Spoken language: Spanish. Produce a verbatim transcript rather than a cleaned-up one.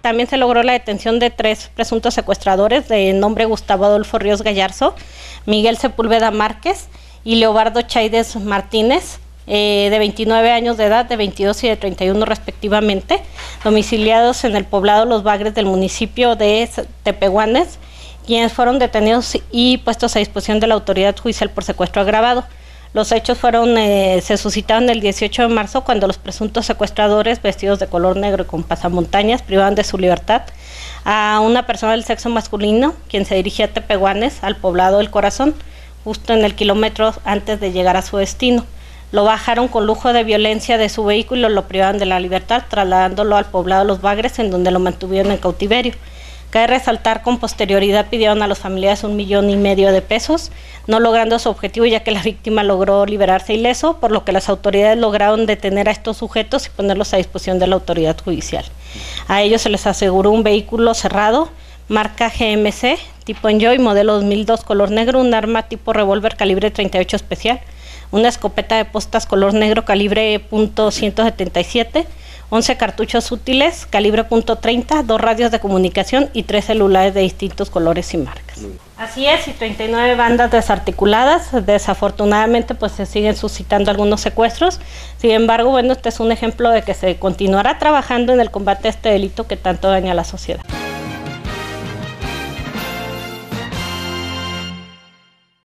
también se logró la detención de tres presuntos secuestradores de nombre Gustavo Adolfo Ríos Gallarzo, Miguel Sepúlveda Márquez y Leobardo Chaides Martínez, eh, de veintinueve años de edad, de veintidós y de treinta y uno respectivamente, domiciliados en el poblado Los Bagres del municipio de Tepehuanes, quienes fueron detenidos y puestos a disposición de la autoridad judicial por secuestro agravado. Los hechos fueron, eh, se suscitaron el dieciocho de marzo cuando los presuntos secuestradores, vestidos de color negro y con pasamontañas, privaban de su libertad a una persona del sexo masculino, quien se dirigía a Tepehuanes, al poblado El Corazón, justo en el kilómetro antes de llegar a su destino. Lo bajaron con lujo de violencia de su vehículo y lo privaban de la libertad, trasladándolo al poblado Los Bagres, en donde lo mantuvieron en cautiverio. Cabe resaltar, con posterioridad pidieron a los familiares un millón y medio de pesos, no logrando su objetivo ya que la víctima logró liberarse ileso, por lo que las autoridades lograron detener a estos sujetos y ponerlos a disposición de la autoridad judicial. A ellos se les aseguró un vehículo cerrado, marca G M C, tipo Enjoy, modelo dos mil dos, color negro, un arma tipo revólver calibre treinta y ocho especial, una escopeta de postas color negro calibre punto ciento setenta y siete, once cartuchos útiles calibre punto treinta, dos radios de comunicación y tres celulares de distintos colores y marcas. Así es, y treinta y nueve bandas desarticuladas. Desafortunadamente pues se siguen suscitando algunos secuestros. Sin embargo, bueno, este es un ejemplo de que se continuará trabajando en el combate a este delito que tanto daña a la sociedad.